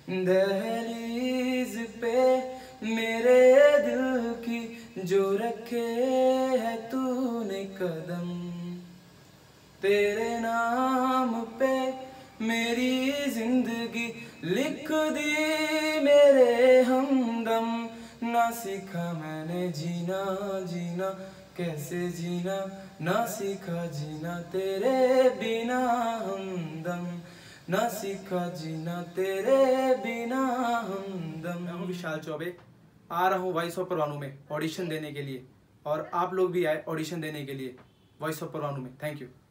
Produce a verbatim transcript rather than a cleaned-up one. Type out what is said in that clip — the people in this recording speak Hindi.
दहलीज पे मेरे दिल की जो रखे है तूने कदम, तेरे नाम पे मेरी जिंदगी लिख दी मेरे हमदम। ना सीखा मैंने जीना जीना कैसे जीना, ना सीखा जीना तेरे बिना हमदम, ना सीखा जीना तेरे बिना हमदम। मैं हूँ विशाल चौबे, आ रहा हूँ वॉइस ऑफ परवानू में ऑडिशन देने के लिए, और आप लोग भी आए ऑडिशन देने के लिए वॉइस ऑफ परवानू में। Thank you.